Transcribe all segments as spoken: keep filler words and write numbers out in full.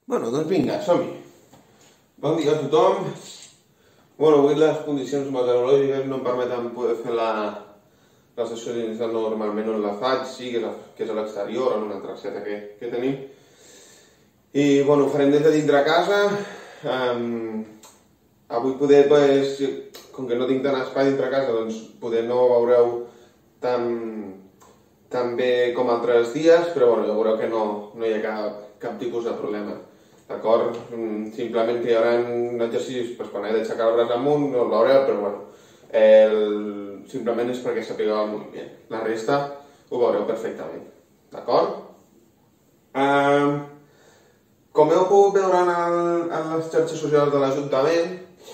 Bueno, doncs vinga, som-hi. Bon dia a tothom. Bueno, avui les condicions meteorològiques no em permeten poder fer la, la sessió inicial normalment on la faig, sí, que és a, que és a l'exterior, en una traceta que, que tenim. I, bueno, ho farem des de dintre casa. Um, avui poder, pues, com que no tinc tant espai dintre casa, doncs poder no ho veureu tan, tan bé com altres dies, però bueno, ja veureu que no, no hi ha cap, cap tipus de problema. D'acord? Simplement que hi haurà exercicis, pues, quan he d'aixecar el braç amunt, no el veureu, però bueno, el... simplement és perquè sapigueu el moviment. La resta ho veureu perfectament. D'acord? Um, com heu pogut veure en, el, en les xarxes socials de l'Ajuntament,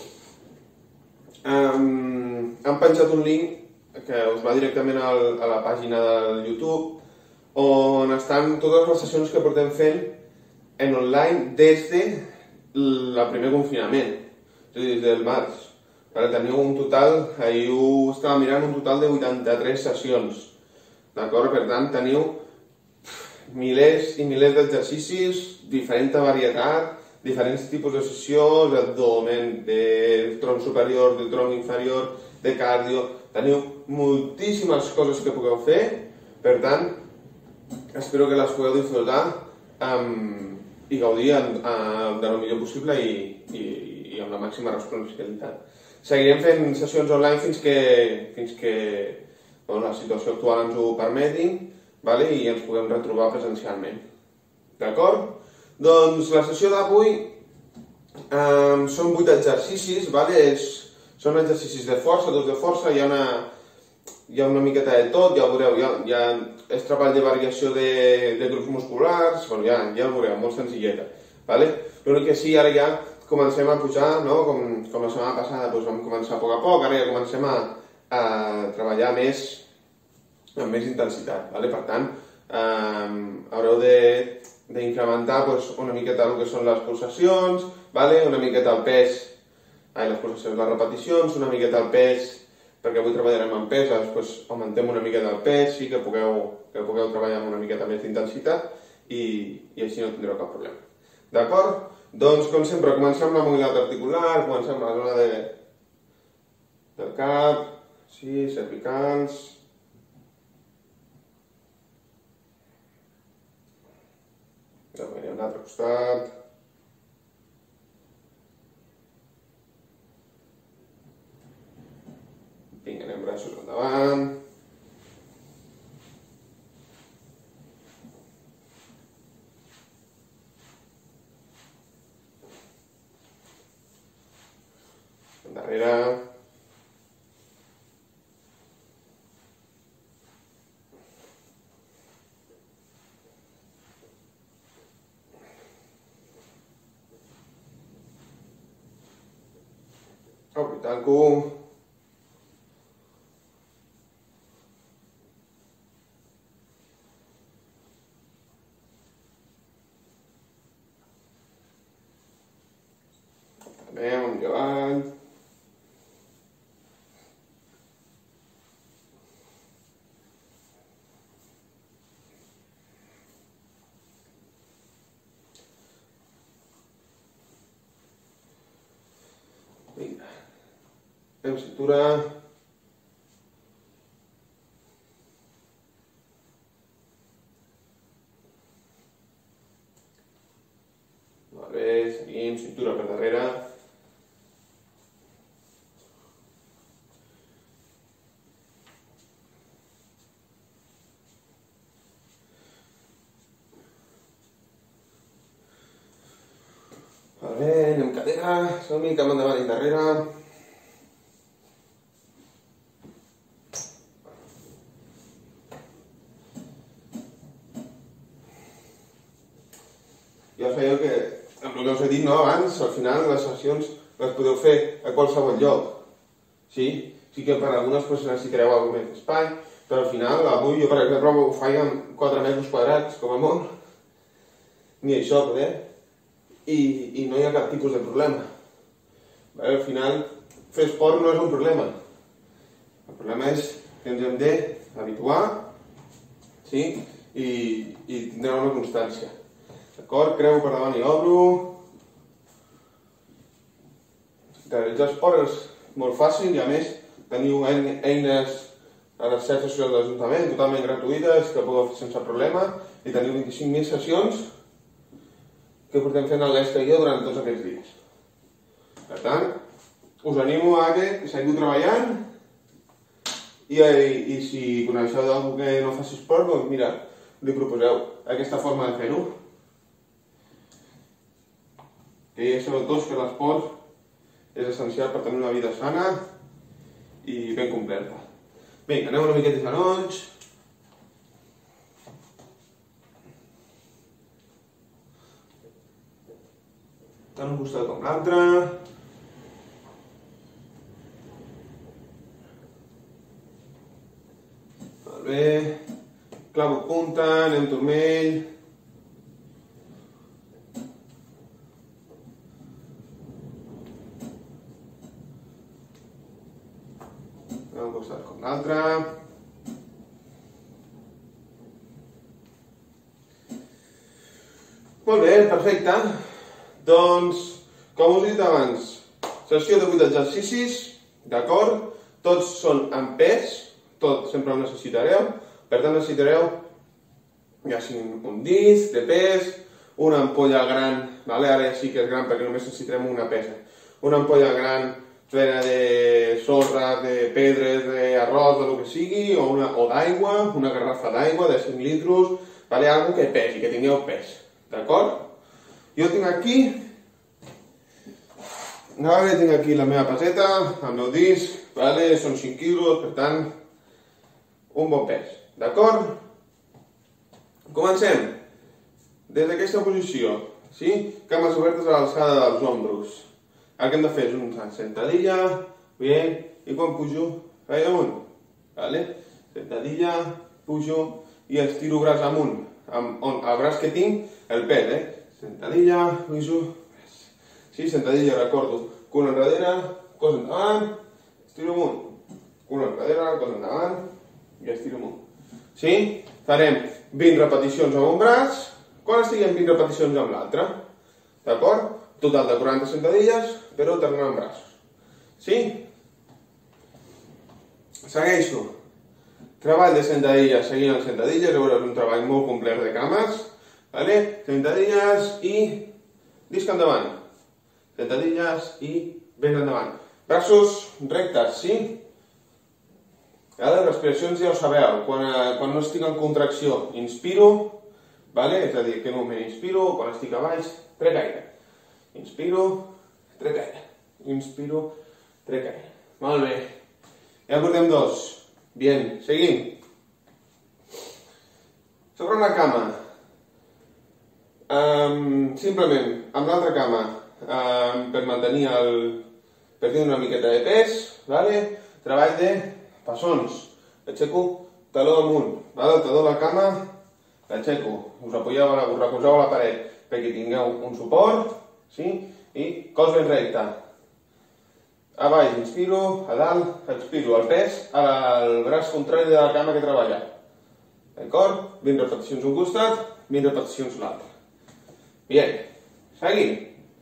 um, han penjat un link que us va directament al, a la pàgina del YouTube, on estan totes les sessions que portem fent en online des de el primer confinament, és a dir, des del març. Ara teniu un total, ahir ho estava mirant, un total de vuitanta-tres sessions. D'acord? Per tant, teniu milers i milers d'exercicis, diferent varietat, diferents tipus de sessions, abdomen, de tronc superior, de tronc inferior, de cardio. Teniu moltíssimes coses que pugueu fer, per tant, espero que les pugueu disfrutar amb i gaudir de lo millor possible i, i, i amb la màxima responsabilitat. Seguirem fent sessions online fins que, fins que bueno, la situació actual ens ho permeti, vale? I ens puguem retrobar presencialment. D'acord? Doncs la sessió d'avui um, són vuit exercicis, vale? És, són exercicis de força, tots de força, hi ha una, hi ha una miqueta de tot, ja ho veureu, hi ha, hi ha és treball de variació de, de grups musculars, bueno, ja, ja ho veureu, molt senzilleta. Vale? L'únic que sí, ara ja comencem a pujar, no? com, com la setmana passada doncs vam començar a poc a poc, ara ja comencem a, a treballar més, amb més intensitat. Vale? Per tant, eh, haureu d'incrementar doncs, una miqueta el que són les pulsacions, vale? Una miqueta el pes, ai, les pulsacions, les repeticions, una miqueta el pes, perquè avui treballarem amb pes, després augmentem una miqueta el pes, sí que pugueu, que pugueu treballar amb una miqueta més d'intensitat i, i així no tindreu cap problema. D'acord? Doncs, com sempre, comencem amb la mobilitat articular, comencem amb la zona de, del cap, sí, cervicals. Doncs anirem a l'altre costat. Vinga, anem braços endavant. Endarrere. Obri, tanco. Anem endavant. Vinga. Fem cintura. Molt bé, seguim, cintura per darrere. Molt bé, anem cadera, som-hi, cap endavant i darrere. Ja sabeu que, amb el que us he dit no, abans, al final les sessions les podeu fer a qualsevol lloc. Sí? Sí que per algunes pues, necessitareu alguna més espai, però al final, avui jo per exemple ho faig amb quatre metres quadrats, com a molt. Ni això, poder. I, i no hi ha cap tipus de problema. Al final, fer esport no és un problema. El problema és que ens hem d'habituar, sí? I, i tindrem una constància. D'acord? Creu per davant i obro. Realitzar esport és molt fàcil i a més teniu eines a les xarxes socials de l'Ajuntament totalment gratuïtes que podeu fer sense problema i teniu vint-i-cinc mil sessions que portem fent el Lesca i jo durant tots aquests dies. Per tant, us animo a que seguiu treballant i, i, i si coneixeu d'algú que no faci esport, doncs mira, li proposeu aquesta forma de fer-ho. Que ja sabeu tots que l'esport és essencial per tenir una vida sana i ben completa. Vinga, anem una miqueta de genolls. Tant un costat com l'altre. Molt bé. Clavo punta, anem turmell. Un costat com l'altre. Molt bé, perfecte. Doncs, com us he dit abans, sessió de vuit exercicis, d'acord? Tots són en pes, tot sempre ho necessitareu. Per tant, necessitareu ja sigui un disc de pes, una ampolla gran, vale? Ara ja sí que és gran perquè només necessitarem una pesa. Una ampolla gran plena de sorra, de pedres, d'arròs, de lo que sigui, o, o d'aigua, una garrafa d'aigua de cinc litres, vale? Algo que pesi, que tingueu pes, d'acord? Jo tinc aquí, vale? Tinc aquí la meva peseta, el meu disc, vale? Són cinc quilos, per tant, un bon pes, d'acord? Comencem. Des d'aquesta posició, sí? Cames obertes a l'alçada dels ombros. El que hem de fer és una sentadilla, bé, i quan pujo, faig amunt, vale? Sentadilla, pujo i estiro braç amunt, amb on, el braç que tinc, el pes, eh? Sentadilla, pujo, sí, sentadilla, recordo, cul enrere, cos endavant, estiro amunt, cul enrere, cos endavant i estiro amunt. Sí? Farem vint repeticions amb un braç, quan estiguem vint repeticions amb l'altre, d'acord? Total de quaranta sentadilles, però alternant amb braços. Sí? Segueixo. Treball de sentadilles, seguint les sentadilles, veuràs un treball molt complet de cames. Vale? Sentadilles i disc endavant. Sentadilles i ben endavant. Braços rectes, sí? Les respiracions ja ho sabeu. Quan, quan no estic en contracció, inspiro, vale? És a dir, que no me inspiro, quan estic a baix, trec aire. Inspiro, trec aire. Inspiro, trec aire. Molt bé. Ja portem dos. Bien, seguim. Sobre una cama. Um, simplement, amb l'altra cama, um, per mantenir el... per tenir una miqueta de pes, vale? Treball de passons. Aixeco taló amunt, vale? El taló de la cama, l'aixeco. Us apoyeu a la, us recolzeu a la paret perquè tingueu un suport. Sí? I cos ben recte. A baix inspiro, a dalt expiro el pes al braç contrari de la cama que he treballat. D'acord? vint repeticions un costat, vint repeticions l'altre. Bien. Seguim.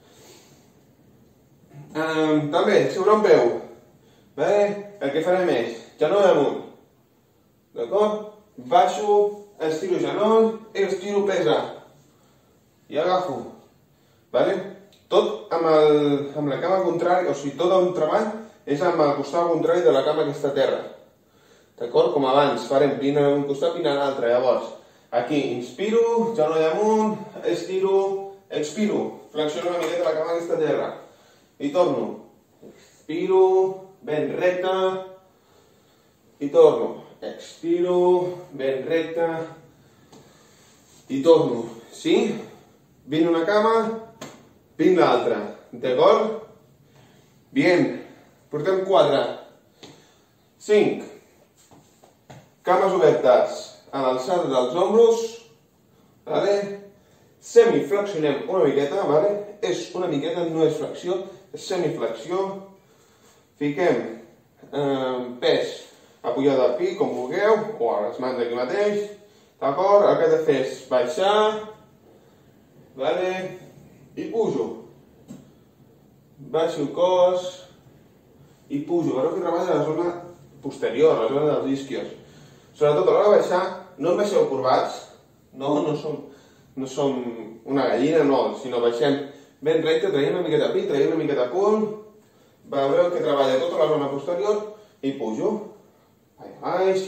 Um, també, seure un peu. Vale? El que farem és genoll amunt. D'acord? Baixo, estiro genoll, estiro pesa. I agafo. Vale? Tot amb, el, amb la cama contrària, o sigui, tot el treball és amb el costat contrari de la cama que està a terra. D'acord? Com abans, farem vint a un costat, vint a l'altre. Llavors, aquí inspiro, genoll amunt, estiro, expiro. Flexiono una miqueta la cama que està a terra. I torno. Expiro, ben recte. I torno. Expiro, ben recte. I torno. Sí? Vint una cama, vint l'altra, d'acord? Bien, portem quatre. Cinc. Cames obertes a l'alçada dels ombros, vale? Semiflexionem una miqueta, vale? És una miqueta, no és flexió, és semiflexió. Fiquem eh, pes apoyat al pi, com vulgueu, o a les mans aquí mateix, d'acord? El que he de fer és baixar, vale? I pujo. Baixo el cos i pujo. Veureu que treballa la zona posterior, la zona dels isquios. Sobretot a l'hora de baixar, no em baixeu corbats, no, no som, no som una gallina, no, sinó baixem ben recte, traiem una miqueta pit, traiem una miqueta cul, veureu que treballa tota la zona posterior i pujo. Allà baix.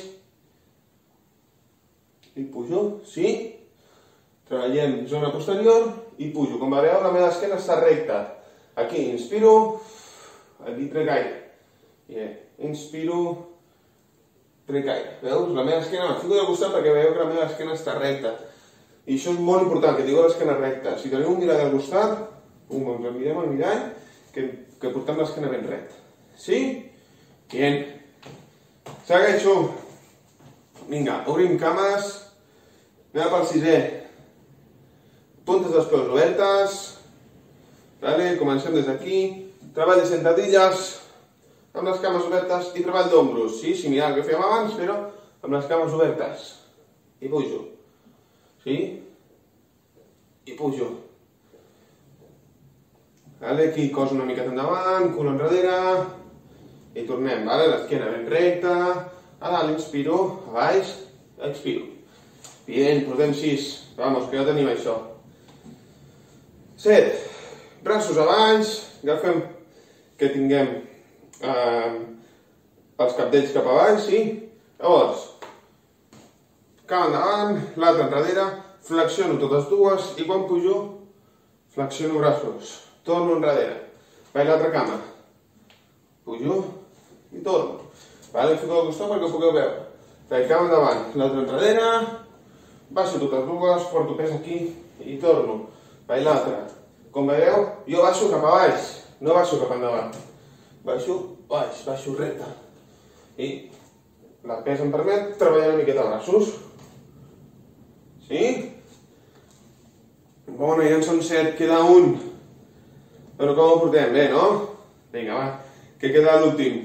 I pujo, sí? Treballem zona posterior i pujo. Com veureu, la meva esquena està recta. Aquí inspiro, aquí trec aire. Yeah. Inspiro, trec aire. Veus? La meva esquena, me fico de costat perquè veieu que la meva esquena està recta. I això és molt important, que tingueu l'esquena recta. Si teniu un mirall al costat, pum, ens el mirem al mirall, que, que portem l'esquena ben recta. Sí? Bien. Segueixo. Vinga, obrim cames. Anem pel sisè. Puntes dels peus obertes. Vale? Comencem des d'aquí. Treball de sentadilles amb les cames obertes i treball d'ombros. Sí, similar al que fèiem abans, però amb les cames obertes. I pujo. Sí? I pujo. Vale? Aquí cos una miqueta endavant, cul enrere. I tornem, vale? L'esquena ben recta. A dalt inspiro, a baix, expiro. Bien, portem sis. Vamos, que ja tenim això. set. Braços a baix. Agafem que tinguem eh, els cabdells cap a baix, sí? Llavors, cap endavant, l'altre enrere, flexiono totes dues i quan pujo, flexiono braços. Torno enrere. Vaig l'altra cama. Pujo i torno. Vale, em fico al costat perquè ho pugueu veure. Vaig cama endavant, l'altre enrere, baixo totes dues, porto pes aquí i torno. Vaig l'altre. Com veieu, jo baixo cap a baix, no baixo cap endavant. Baixo, baix, baixo recte. I la pes em permet treballar una miqueta braços. Sí? Bona, ja en són set, queda un. Però com ho portem? Bé, no? Vinga, va, que queda l'últim.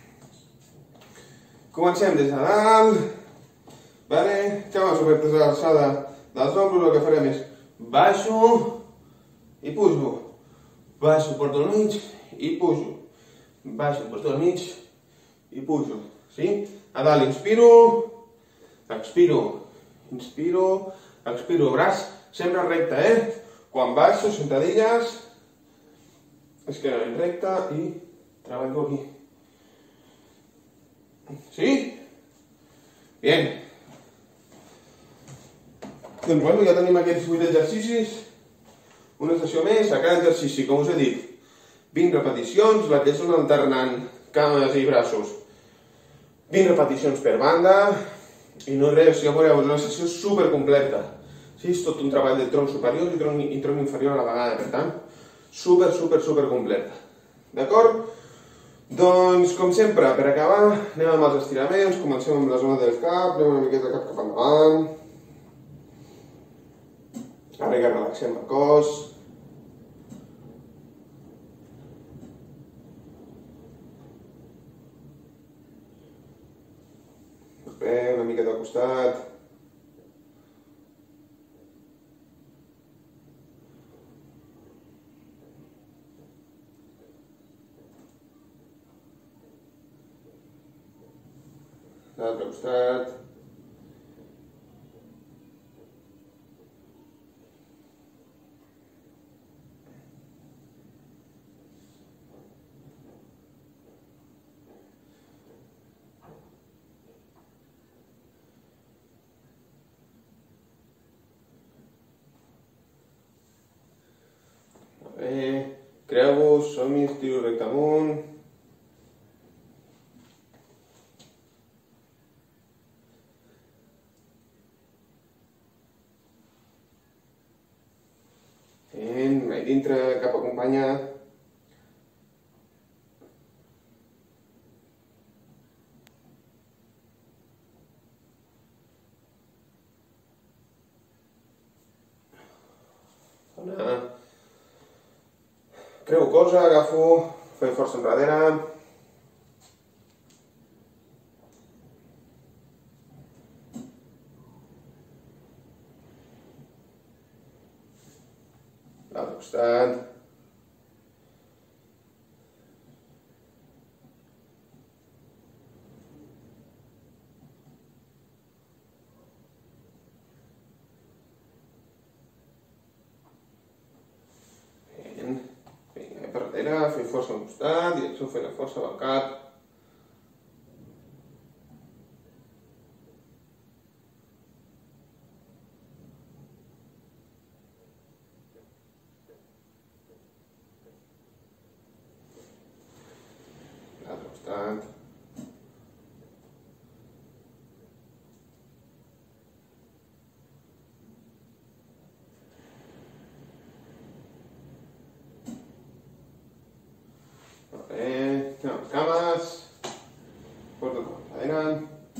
Comencem des de dalt. Vale? Cames obertes a l'alçada dels ombros, el que farem és baixo i pujo. Baixo, porto al mig i pujo. Baixo, porto al mig i pujo. Sí? A dalt inspiro, expiro, inspiro, expiro. Braç sempre recte, eh? Quan baixo, sentadilles, esquena ben recta i treballo aquí. Sí? Bien. Doncs bueno, ja tenim aquests vuit exercicis. Una sessió més, a cada exercici, com us he dit, vint repeticions, la que són alternant cames i braços. vint repeticions per banda, i no res, ja veureu, és una sessió supercompleta. Sí, és tot un treball de tronc superior i tronc, i tronc inferior a la vegada, per tant, super, super, super completa. D'acord? Doncs, com sempre, per acabar, anem amb els estiraments, comencem amb la zona del cap, anem una miqueta cap cap endavant. Ara que relaxem el cos. Bé, una miqueta al costat. L'altre costat. Bé, creu-vos, som-hi, estiro recte amunt. Bien, mai dintre, cap acompanyat. Una... Creu cosa, agafo, faig força enrere. L'altre costat. Vinga, per darrere, fer força al costat, direcció fent força amb el cap. L'altre costat. Vale, anem amb cames. Porta tot cap darrere.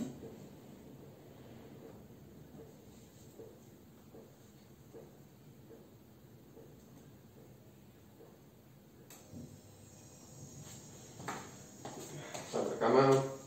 L'altra cama.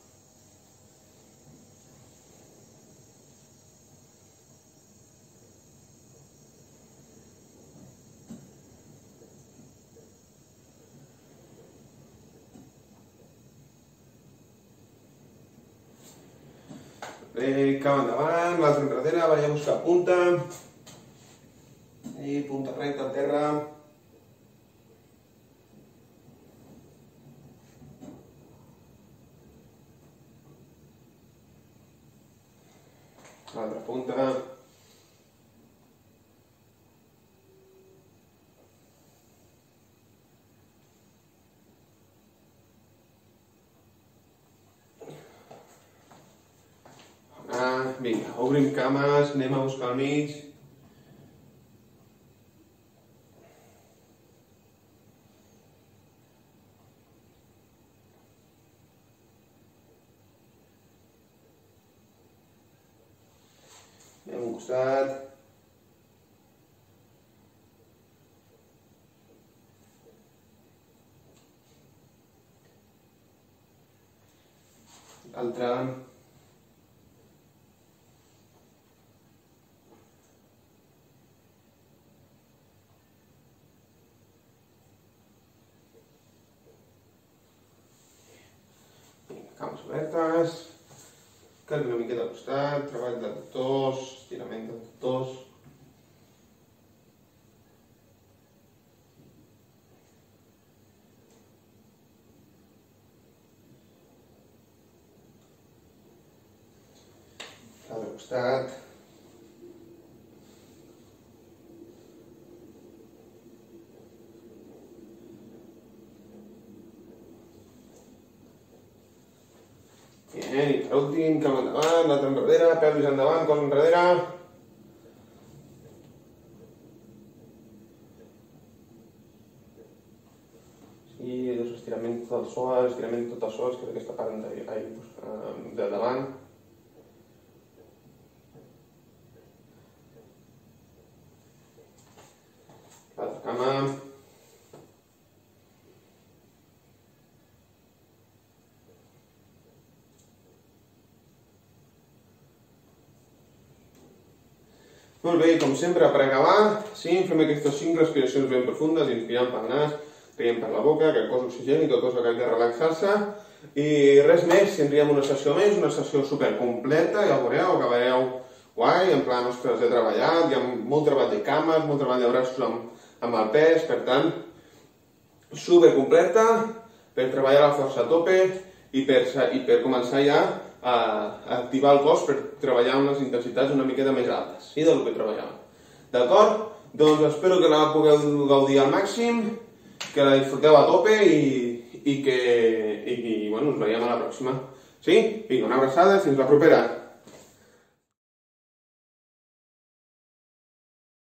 Bé, cama endavant, l'altra enrere, vaig a buscar punta. I punta recta al terra. L'altra punta. Ah, vinga, obrim cames, anem a buscar al mig. Anem a un costat. L'altre. Cames obertes, carri una miqueta al costat, treball d'adductors, estirament d'adductors. L'altre costat. Bien, i per últim, cama endavant, l'altre enrere, pelvis endavant, cos enrere. Sí, dos estirament tot el suau, estirament tot el suau, que és aquesta part de davant. L'altra cama. Molt bé, com sempre, per acabar, sí, fem aquestes cinc respiracions ben profundes, inspirant pel nas, traient per la boca, que el cos oxigeni, que el cos acabi de relaxar-se, i res més, tindríem una sessió més, una sessió supercompleta, ja ho veureu, acabareu guai, en plan, ostres, he treballat, hi ha molt treball de cames, molt treball de braços amb, amb el pes, per tant, supercompleta, per treballar la força a tope i per, i per començar ja a activar el cos per treballar amb les intensitats una miqueta més altes, sí, del que treballàvem. D'acord? Doncs espero que la pugueu gaudir al màxim, que la disfruteu a tope i, i que i, i, bueno, ens veiem a la pròxima. Sí? Vinga, una abraçada, fins la propera.